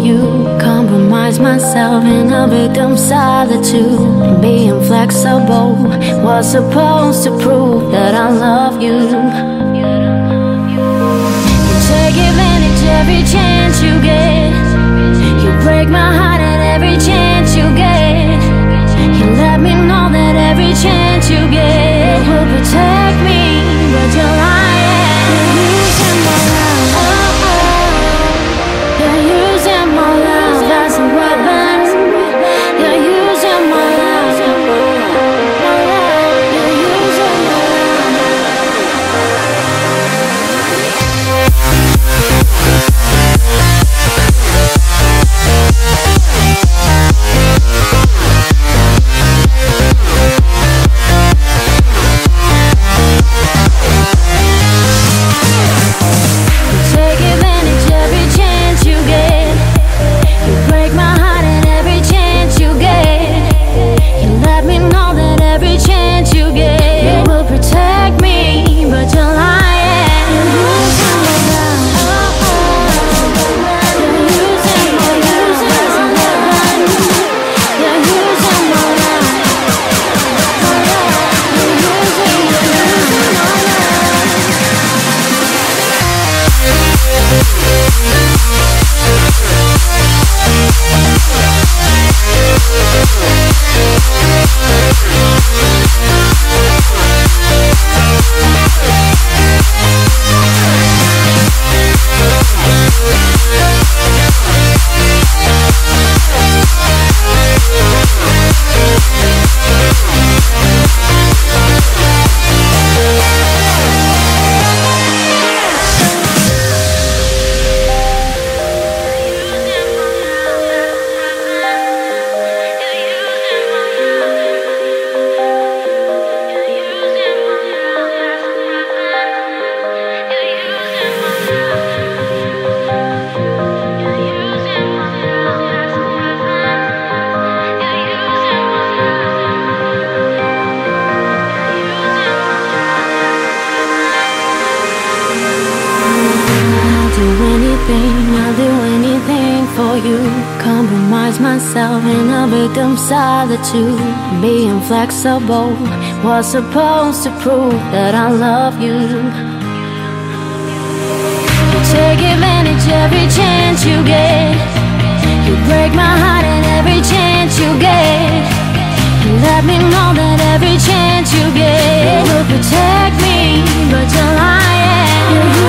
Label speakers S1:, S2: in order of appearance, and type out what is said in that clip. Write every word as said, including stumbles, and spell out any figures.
S1: you. Compromise myself in a victim's solitude. Being flexible was supposed to prove that I love you. You take advantage every chance you get. You break my heart at every chance you get. You let me know that every chance you get will protect me, but you're lying. You're using my love. Oh, oh. You're using my love as a weapon. You're using my love. You're using my I'll do anything for you. Compromise myself in a victim's solitude. Being flexible was supposed to prove that I love you. You take advantage every chance you get. You break my heart at every chance you get. You let me know that every chance you get will protect me, but you're lying. You're